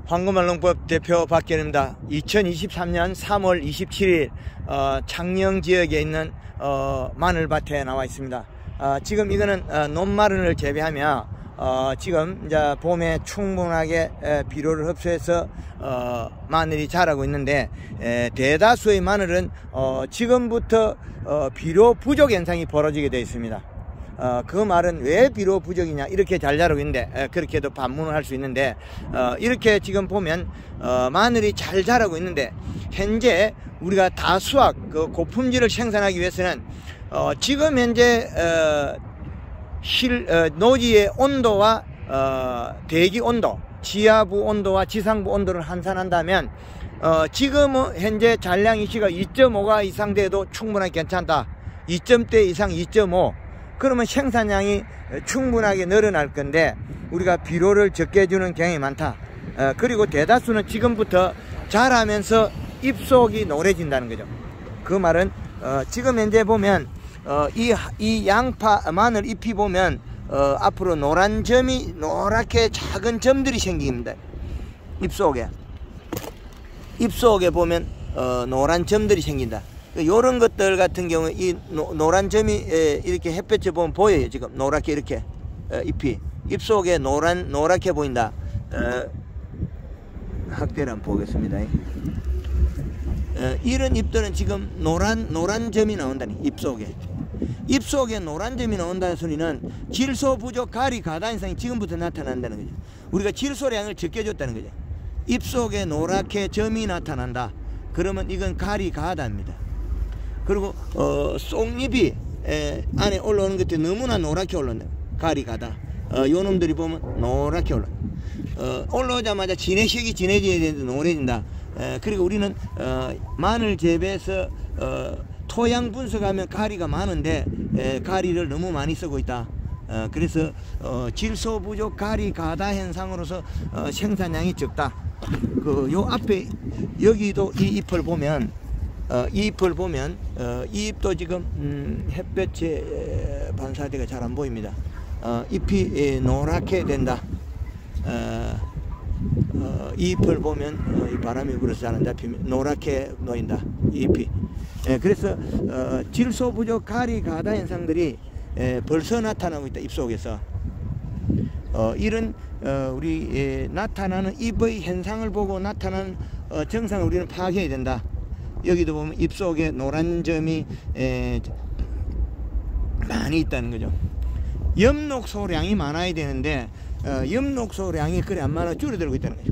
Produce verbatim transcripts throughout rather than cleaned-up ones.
황금알농법 대표 박기현입니다. 이천이십삼 년 삼월 이십칠일 어, 창녕 지역에 있는 어, 마늘밭에 나와 있습니다. 어, 지금 이거는 어, 논마늘을 재배하며 어, 지금 이제 봄에 충분하게 에, 비료를 흡수해서 어, 마늘이 자라고 있는데 에, 대다수의 마늘은 어, 지금부터 어, 비료 부족 현상이 벌어지게 되어 있습니다. 어, 그 말은 왜 비료 부족이냐, 이렇게 잘 자라고 있는데 에, 그렇게도 반문을 할 수 있는데 어, 이렇게 지금 보면 어, 마늘이 잘 자라고 있는데 현재 우리가 다수학 그 고품질을 생산하기 위해서는 어, 지금 현재 어, 실, 어, 노지의 온도와 어, 대기 온도, 지하부 온도와 지상부 온도를 환산한다면 어, 지금 현재 잔량 이시가 이 점 오가 이상 돼도 충분하게 괜찮다. 이 점대 이상 이 점 오. 그러면 생산량이 충분하게 늘어날 건데 우리가 비료를 적게 주는 경향이 많다. 어, 그리고 대다수는 지금부터 자라면서 잎속이 노래진다는 거죠. 그 말은 어, 지금 현재 보면 어, 이, 이 양파 마늘 잎이 보면 어, 앞으로 노란 점이 노랗게 작은 점들이 생깁니다. 잎속에 잎속에 보면 어, 노란 점들이 생긴다. 요런 것들 같은 경우에 이 노, 노란 점이 에, 이렇게 햇볕에 보면 보여요. 지금 노랗게 이렇게 에, 잎이 잎속에 노란 노랗게 보인다. 에, 학대를 한번 보겠습니다. 에, 이런 잎들은 지금 노란 노란 점이 나온다니. 잎속에 잎속에 노란 점이 나온다는 소리는 질소 부족, 가리, 가다 현상이 지금부터 나타난다는 거죠. 우리가 질소량을 적게 줬다는 거죠. 잎속에 노랗게 점이 나타난다. 그러면 이건 가리, 가다입니다. 그리고 어, 쏙잎이 에, 안에 올라오는 것들이 너무나 노랗게 올라온다. 가리, 가다. 어, 요 놈들이 보면 노랗게 올라. 어, 올라오자마자 진해식이 진해져야 되는데 노래진다. 에, 그리고 우리는 어, 마늘 재배해서 어, 토양 분석하면 가리가 많은데 에, 가리를 너무 많이 쓰고 있다. 어, 그래서 어, 질소 부족, 가리, 가다 현상으로서 어, 생산량이 적다. 그 요 앞에 여기도 이 잎을 보면 어, 이 잎을 보면 어, 이 잎도 지금 음, 햇볕에 반사대가 잘 안 보입니다. 어, 잎이 에, 노랗게 된다. 어, 어, 이 잎을 보면 어, 이 바람이 불어서 잘 안 잡히면 노랗게 놓인다. 이 잎이. 예, 그래서 어, 질소 부족, 가리, 가다 현상들이 예, 벌써 나타나고 있다. 잎 속에서. 어, 이런 어, 우리 예, 나타나는 잎의 현상을 보고 나타나는 어, 증상을 우리는 파악해야 된다. 여기도 보면 잎 속에 노란 점이 에, 많이 있다는 거죠. 엽록소량이 많아야 되는데 어, 엽록소량이 그래 안 많아 줄어들고 있다는 거죠.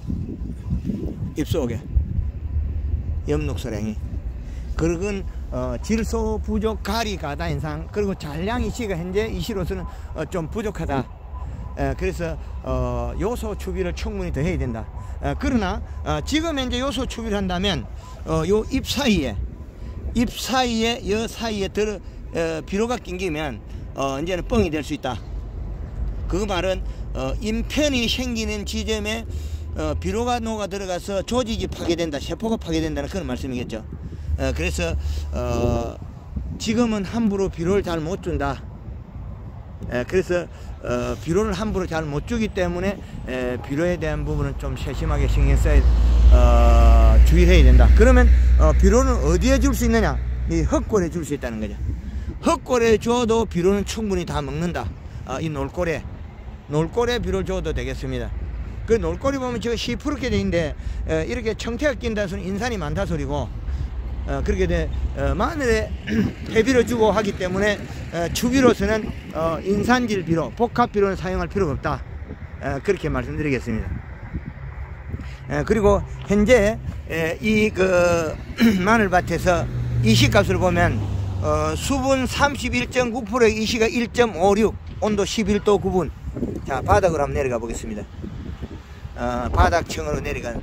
잎 속에 엽록소량이. 그건 어, 질소 부족, 가리, 가다 현상, 그리고 잔량 이시가 현재 이시로서는 어, 좀 부족하다. 에, 그래서 어, 요소 추비를 충분히 더 해야 된다. 에, 그러나 어, 지금 현재 요소 추비를 한다면 어, 요 잎 사이에 잎 사이에 여 사이에 들어 어, 비료가 낑기면 어, 이제는 뻥이 될 수 있다. 그 말은 어, 인편이 생기는 지점에 어, 비료가 녹아 들어가서 조직이 파괴된다, 세포가 파괴된다는 그런 말씀이겠죠. 어, 그래서 어, 지금은 함부로 비료를 잘 못 준다. 에, 그래서 어, 비료를 함부로 잘 못 주기 때문에 에, 비료에 대한 부분은 좀 세심하게 신경 써야 어, 주의를 해야 된다. 그러면 어, 비료는 어디에 줄 수 있느냐? 이 흙골에 줄 수 있다는 거죠. 흙골에 줘도 비료는 충분히 다 먹는다. 어, 이 놀골에 놀골에 비료를 줘도 되겠습니다. 그 놀골이 보면 저 시푸렇게 돼 있는데 에, 이렇게 청태가 낀다는 소리는 인산이 많다 소리고, 어, 그렇게 돼 어, 마늘에 해비를 주고 하기 때문에 어, 추비로서는 어, 인산질 비료, 복합 비료는 사용할 필요가 없다. 어, 그렇게 말씀드리겠습니다. 에, 그리고 현재 이 그 마늘밭에서 이시값을 보면 어, 수분 삼십일 점 구 퍼센트, 이시가 일 점 오육, 온도 십일 도 구 분. 자, 바닥으로 한번 내려가 보겠습니다. 어, 바닥층으로 내려가는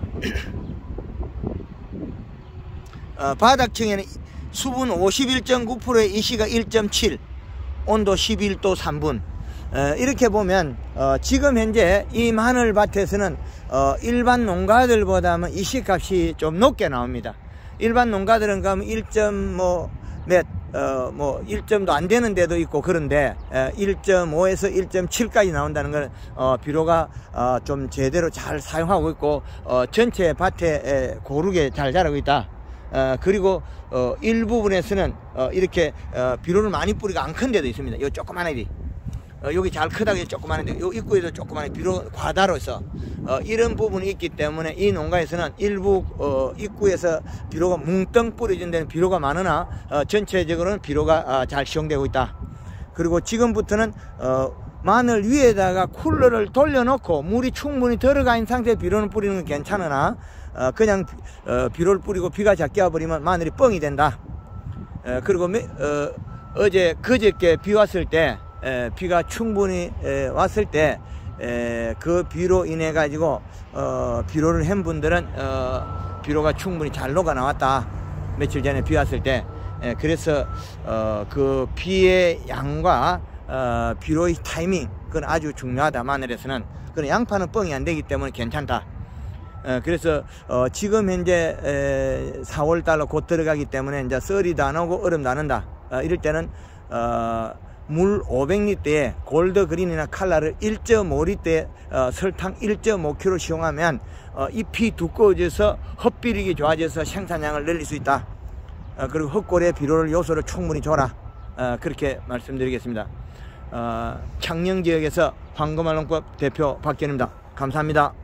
어, 바닥층에는 수분 오십일 점 구 퍼센트, 이시가 일 점 칠, 온도 십일 도 삼 분. 어, 이렇게 보면 어, 지금 현재 이 마늘밭에서는 어, 일반 농가들보다는 이시값이 좀 높게 나옵니다. 일반 농가들은 그러면 일 점 몇 어, 뭐 일 점도 안 되는 데도 있고 그런데 에, 일 점 오에서 일 점 칠까지 나온다는 건 어, 비료가 어, 좀 제대로 잘 사용하고 있고 어, 전체 밭에 에, 고르게 잘 자라고 있다. 어, 그리고 어, 일부분에서는 어, 이렇게 어, 비료를 많이 뿌리가 안 큰 데도 있습니다. 요 조그만 애들이 어, 여기 잘 크다고 조그만한데 요 입구에도 조그만한 비료 과다로서 어, 이런 부분이 있기 때문에 이 농가에서는 일부 어, 입구에서 비료가 뭉텅 뿌려진 데는 비료가 많으나 어, 전체적으로는 비료가 어, 잘 시용되고 있다. 그리고 지금부터는 어, 마늘 위에다가 쿨러를 돌려놓고 물이 충분히 들어가 있는 상태에 비료를 뿌리는 건 괜찮으나 어, 그냥 어, 비료를 뿌리고 비가 작게 와버리면 마늘이 뻥이 된다. 어, 그리고 어, 어제 그저께 비 왔을 때 에, 비가 충분히 에, 왔을 때 그 비로 인해 가지고 어, 비료를 한 분들은 어, 비료가 충분히 잘 녹아 나왔다. 며칠 전에 비 왔을 때 에, 그래서 어, 그 비의 양과 어, 비료의 타이밍 그건 아주 중요하다. 마늘에서는. 그런 양파는 뻥이 안 되기 때문에 괜찮다. 어, 그래서 어, 지금 현재 에, 사월 달로 곧 들어가기 때문에 이제 썰이도 안 오고 얼음도 안 온다. 어, 이럴 때는 어, 물 오백 리터에 골드 그린이나 칼라를 일 점 오 리터에 어, 설탕 일 점 오 킬로그램 시용하면 어, 잎이 두꺼워져서 헛비력이 좋아져서 생산량을 늘릴 수 있다. 어, 그리고 흙골에 비료를 요소를 충분히 줘라. 어, 그렇게 말씀드리겠습니다. 어, 창녕지역에서 황금알농법 대표 박견입니다. 감사합니다.